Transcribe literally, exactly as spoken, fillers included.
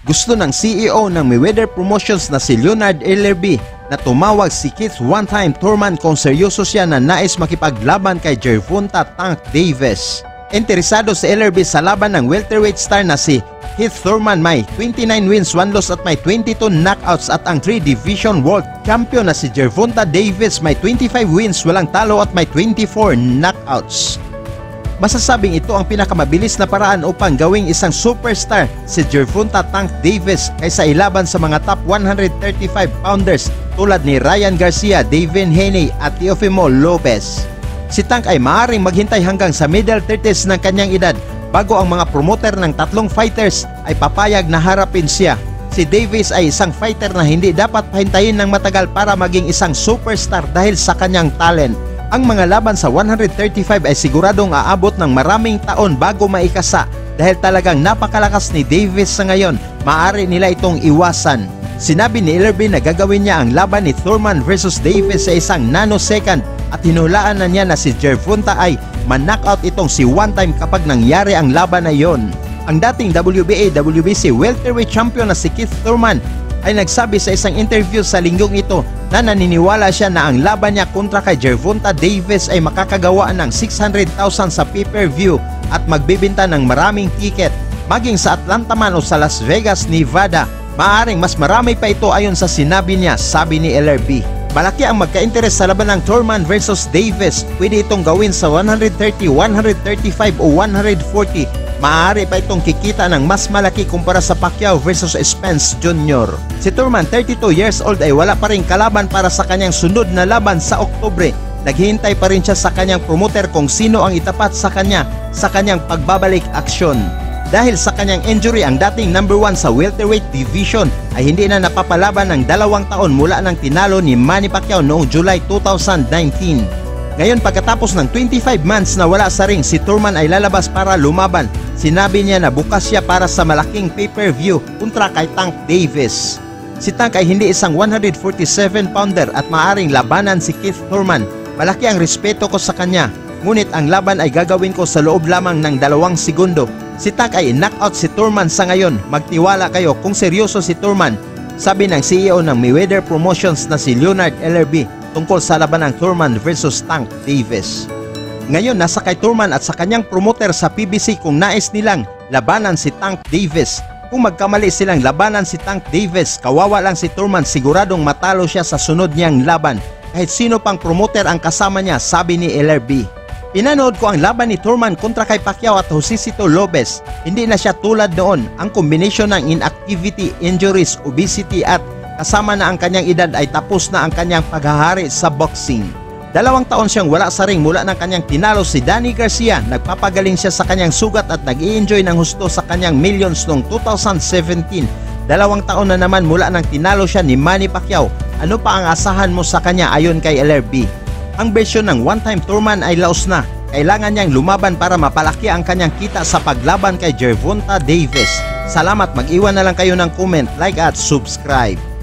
Gusto ng C E O ng Mayweather Promotions na si Leonard Ellerbe na tumawag si Keith one-time Thurman kung seryoso siya na nais makipaglaban kay Gervonta Tank Davis. Interesado si Ellerbe sa laban ng welterweight star na si Keith Thurman, may twenty-nine wins, one loss at may twenty-two knockouts, at ang three division world champion na si Gervonta Davis may twenty-five wins, walang talo at may twenty-four knockouts. Masasabing ito ang pinakamabilis na paraan upang gawing isang superstar si Gervonta Tank Davis kaysa ilaban sa mga top one thirty-five pounders tulad ni Ryan Garcia, Devin Haney at Teofimo Lopez. Si Tank ay maaaring maghintay hanggang sa middle thirties ng kanyang edad bago ang mga promoter ng tatlong fighters ay papayag na harapin siya. Si Davis ay isang fighter na hindi dapat pahintayin ng matagal para maging isang superstar dahil sa kanyang talent. Ang mga laban sa one thirty-five ay siguradong aabot ng maraming taon bago maikasa dahil talagang napakalakas ni Davis sa ngayon, maaari nila itong iwasan. Sinabi ni Ellerbe na gagawin niya ang laban ni Thurman versus Davis sa isang nanosecond at hinulaan na niya na si Gervonta ay man-knockout itong si one-time kapag nangyari ang laban na yon. Ang dating W B A W B C welterweight champion na si Keith Thurman ay nagsabi sa isang interview sa linggong ito na naniniwala siya na ang laban niya kontra kay Gervonta Davis ay makakagawa ng six hundred thousand sa pay-per-view at magbibenta ng maraming ticket. Maging sa Atlanta man o sa Las Vegas, Nevada, maaaring mas marami pa ito ayon sa sinabi niya, sabi ni Ellerbe. Malaki ang magka-interes sa laban ng Thurman versus Davis. Pwede itong gawin sa one thirty, one thirty-five o one forty. Maaari pa itong kikita ng mas malaki kumpara sa Pacquiao versus Spence Junior Si Thurman, thirty-two years old, ay wala pa rin kalaban para sa kanyang sunod na laban sa Oktubre. Naghihintay pa rin siya sa kanyang promoter kung sino ang itapat sa kanya sa kanyang pagbabalik aksyon. Dahil sa kanyang injury, ang dating number one sa welterweight division ay hindi na napapalaban ng dalawang taon mula nang tinalo ni Manny Pacquiao noong July two thousand nineteen. Ngayon, pagkatapos ng twenty-five months na wala sa ring, si Thurman ay lalabas para lumaban. Sinabi niya na bukas siya para sa malaking pay-per-view kontra kay Tank Davis. Si Tank ay hindi isang one forty-seven pounder at maaring labanan si Keith Thurman. Malaki ang respeto ko sa kanya, ngunit ang laban ay gagawin ko sa loob lamang ng dalawang segundo. Si Tank ay knockout si Thurman sa ngayon. Magtiwala kayo kung seryoso si Thurman, sabi ng C E O ng Mayweather Promotions na si Leonard Ellerbe tungkol sa laban ng Thurman versus Tank Davis. Ngayon, nasa kay Thurman at sa kanyang promoter sa P B C kung nais nilang labanan si Tank Davis. Kung magkamali silang labanan si Tank Davis, kawawa lang si Thurman, siguradong matalo siya sa sunod niyang laban. Kahit sino pang promoter ang kasama niya, sabi ni Ellerbe. Pinanood ko ang laban ni Thurman kontra kay Pacquiao at Josesito Lopez. Hindi na siya tulad noon. Ang kombinasyon ng inactivity, injuries, obesity at kasama na ang kanyang edad ay tapos na ang kanyang paghahari sa boxing. Dalawang taon siyang wala sa ring mula ng kanyang tinalo si Danny Garcia. Nagpapagaling siya sa kanyang sugat at nag-i-enjoy ng husto sa kanyang millions noong two thousand seventeen. Dalawang taon na naman mula nang tinalo siya ni Manny Pacquiao. Ano pa ang asahan mo sa kanya ayon kay Ellerbe? Ang bersyon ng one-time Thurman ay laos na. Kailangan niyang lumaban para mapalaki ang kanyang kita sa paglaban kay Gervonta Davis. Salamat, mag-iwan na lang kayo ng comment, like at subscribe.